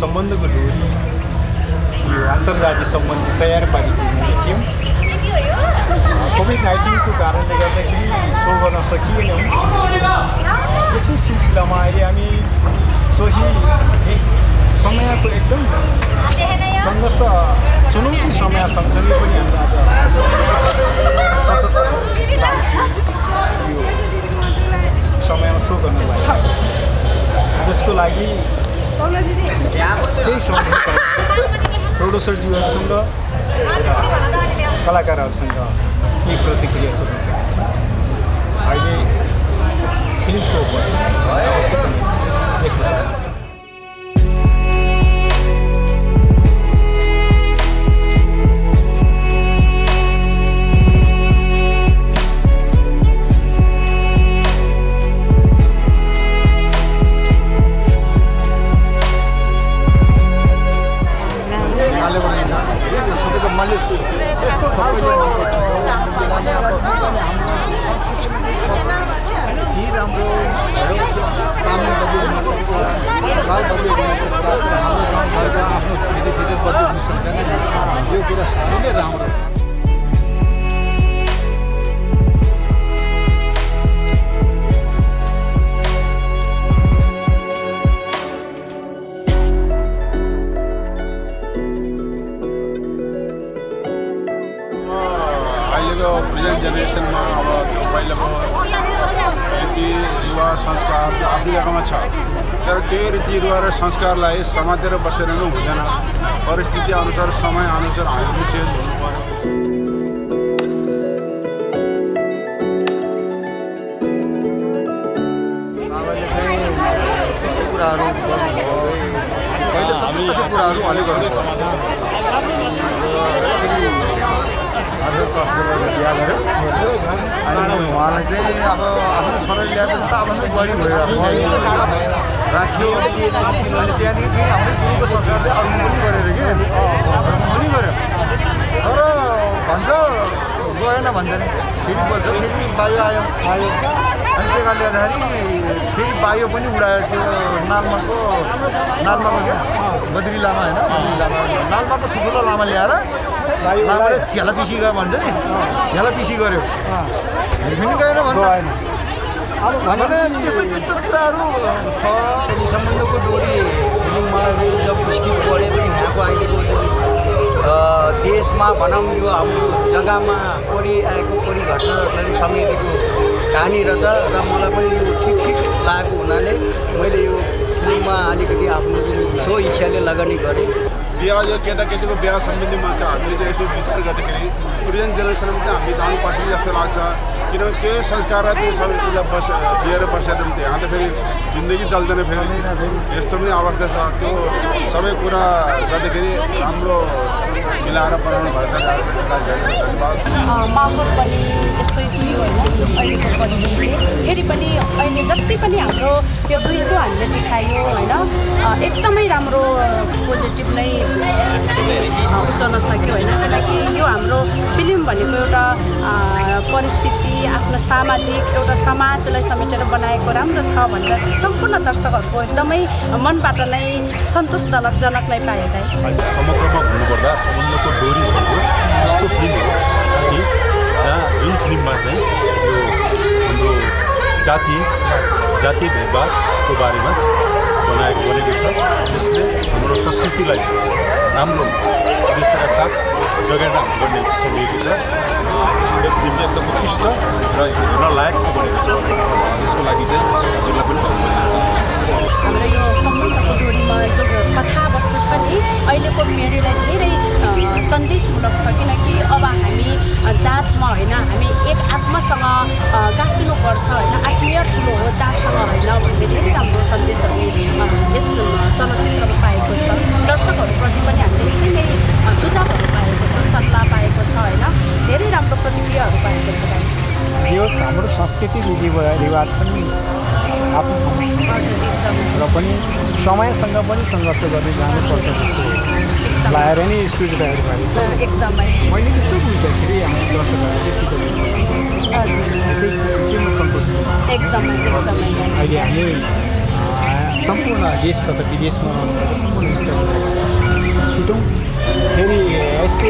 सम्बन्धको डोरी यो अन्तर्जातीय सम्बन्ध तयार पारिदिएको थियौँ। कोभिड-19 को कारणले गर्दाखेरि सो गर्न सकिएनौँ। यसै सिलसिलामा अहिले हामी सोही समयको एकदम सङ्घर्ष चुनौती समय सँगसँगै पनि हाम्रो आज 77 यो समयमा सो गर्नु भयो, जसको लागि केही समय प्रोड्युसरज्यूहरूसँग कलाकारहरूसँग के प्रतिक्रिया सोध्न सकिन्छ। अहिले फिल्म सो अवश्य पनि देख्न सकिन्छ। प्रेजेन्ट जेनेरेसनमा अब त्यो पहिलाको रीति रिवाज संस्कार त्यो आफ्नो जग्गामा छ, तर त्यही रीति रिवाज र संस्कारलाई समातेर बसेर नै हुँदैन। परिस्थिति अनुसार समय अनुसार हामीले चेन्ज हुनु पर्यो। बाबाले चाहिँ त्यस्तो कुराहरू गर्नुभयो, पहिले सबै कति कुराहरू अलि गर्नुभयो। बिहा गऱ्यो अनि उहाँलाई चाहिँ अब आफ्नो छोरा ल्याएपछि त अब गरिब भइरहेको राख्यो। अनि त्यहाँदेखि फेरि हाम्रै गुरुको संस्कारले अर्को पनि गरेर के पनि गऱ्यो, तर भन्छ गएन भन्छ नि, फेरि बोल्छ, फेरि बायो आयो अनि त्यही कारणले गर्दाखेरि फेरि बायो पनि उडायो। त्यो नालमाको क्या बद्री लामा होइन, नालमाको ठुल्ठुलो लामा ल्याएर लामाले झ्याला पिसी गयो भन्छ नि, झ्याला पिसी गऱ्यो पनि गएन भन्छ। त्यस्तो कुराहरू छ। सम्बन्धको डोरी फिल्म मलाई चाहिँ जब स्किप पढेँ चाहिँ यहाँको अहिलेको देशमा भनौँ यो हाम्रो जग्गामा परिआएको परिघटनाहरूलाई समेटेको कहानी रहेछ र मलाई पनि यो ठिक लागेको हुनाले मैले यो फिल्ममा अलिकति आफ्नो सो इच्छाले लगानी गरेँ। बिहा यो केटाकेटीको बिहा सम्बन्धीमा चाहिँ हामीले चाहिँ यसो विचार गर्दाखेरि प्रेजेन्ट जेनेरेसनमा चाहिँ हामी जानुपर्छ जस्तो लाग्छ, किनभने त्यो संस्कार त्यो सबै कुरा लिएर बसेर यहाँ त फेरि जिन्दगी चल्दैन, फेरि यस्तो पनि अवस्था छ। त्यो सबै कुरा गर्दाखेरि राम्रो मिलाएर बनाउनु भएछ। माहौल पनि यस्तै थियो होइन अहिलेको परिवेशले। फेरि पनि अहिले जति पनि हाम्रो यो 200 हामीले देखायो होइन, एकदमै राम्रो पोजिटिभ नै उस गर्न सक्यो होइन। किनकि यो हाम्रो फिल्म भनेको एउटा परिस्थिति आफ्नो सामाजिक एउटा समाजलाई समेटेर बनाएको राम्रो छ भनेर सम्पूर्ण दर्शकहरूको एकदमै मनबाट नै सन्तोषजनक नै पाए। समग्रमा भन्नुपर्दा सम्बन्धको डोरी भनेको यस्तो फिल्म हो कि जहाँ जुन फिल्ममा चाहिँ यो हाम्रो जातीय भेदभावको बारेमा बनेको छ। यसले हाम्रो संस्कृतिलाई राम्रो उद्देश्यका साथ जगेर्ना गर्ने सम्झिएको छ। यो फिल्म चाहिँ एकदम उत्कृष्ट र हेर्न लायकको बनेको छ। यसको लागि चाहिँ हजुरलाई पनि धन्यवाद दिन चाहन्छु। हाम्रो यो सम्बन्धको डोरीमा जो कथावस्तु छ नि अहिलेको पिँढीलाई धेरै सन्देशमूलक छ। किनकि अब हामी जातमा होइन, हामी एक आत्मासँग गाँसिनुपर्छ होइन, आत्मीय ठुलो हो जातसँग होइन भन्ने धेरै राम्रो सन्देशहरू यस चलचित्रमा पाएको छ। दर्शकहरूप्रति पनि हामीले यस्तै नै सुझावहरू पाएको छ, सल्लाह पाएको छ होइन, धेरै राम्रो प्रतिक्रियाहरू पाएको छ। यो हाम्रो संस्कृति रीतिरिवाज पनि आफ्नो र पनि समयसँग पनि सङ्घर्ष गर्दै जानुपर्छ जस्तो लाएर नै स्टुडियो तयार गरेको एकदमै मैले यसो बुझ्दाखेरि हाम्रो दर्शकहरूले चित्त बुझ्नु त्यसैमा सन्तोष छ। एकदमै अहिले हामी सम्पूर्ण देश तथा विदेशमा रहनुभएको सम्पूर्ण स्टुडेन्टलाई छुटौँ। फेरि यस्तै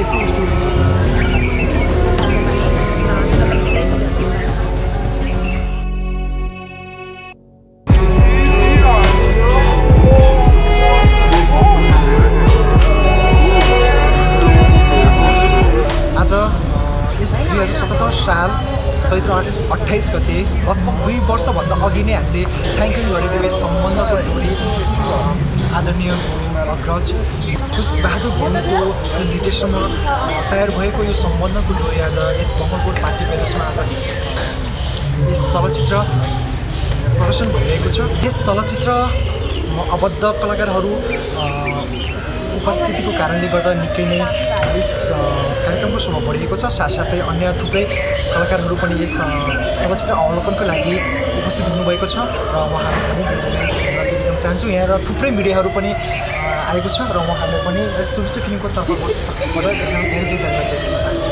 आज यस 2077 साल चैत्र 28 गते लगभग 2 वर्षभन्दा अघि नै हामीले छायाङ्कन गरेको यस सम्बन्धको डोरी आदरणीय अग्रज खुशबहादुर गुरुङको निर्देशनमा तयार भएको यो सम्बन्धको डोरी आज यस बमलकोट पार्टी प्यालेसमा आज यस चलचित्र प्रदर्शन भइरहेको छ। यस चलचित्रमा अबद्ध कलाकारहरू उपस्थितिको कारणले गर्दा निकै नै यस कार्यक्रमको शोभा बढेको छ। साथसाथै अन्य थुप्रै कलाकारहरू पनि यस चलचित्र अवलोकनको लागि उपस्थित हुनुभएको छ र उहाँहरूलाई पनि धेरै नै धन्यवाद दिन चाहन्छु। यहाँ र थुप्रै मिडियाहरू पनि आएको छ र उहाँहरूले पनि यस सुविशेष फिल्मको तर्फबाट धेरै धेरै धन्यवाद दिन चाहन्छु।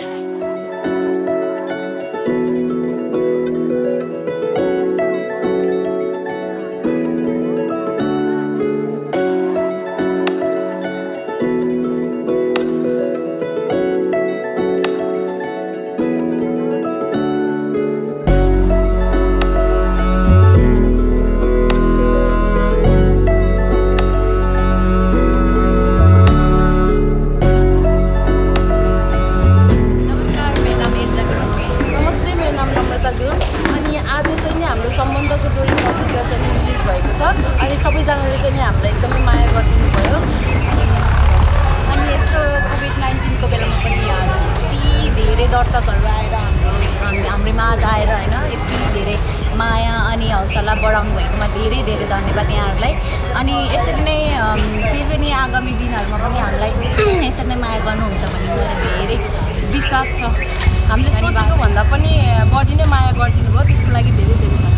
सम्बन्धको डोरी चलचित्र चाहिँ रिलिज भएको छ। अनि सबैजनाले चाहिँ हामीलाई एकदमै माया गरिदिनु भयो। अनि यस्तो कोभिड-19को बेलामा पनि यति धेरै दर्शकहरू आएर हाम्रो माझ आएर होइन यति धेरै माया अनि हौसला बढाउनु भएकोमा धेरै धेरै धन्यवाद यहाँहरूलाई। अनि यसरी नै फेरि पनि आगामी दिनहरूमा पनि हामीलाई यसरी नै माया गर्नुहुन्छ भन्ने मलाई धेरै विश्वास छ। हामीले सोचेको भन्दा पनि बढी नै माया गरिदिनु भयो, त्यसको लागि धेरै धेरै धन्यवाद।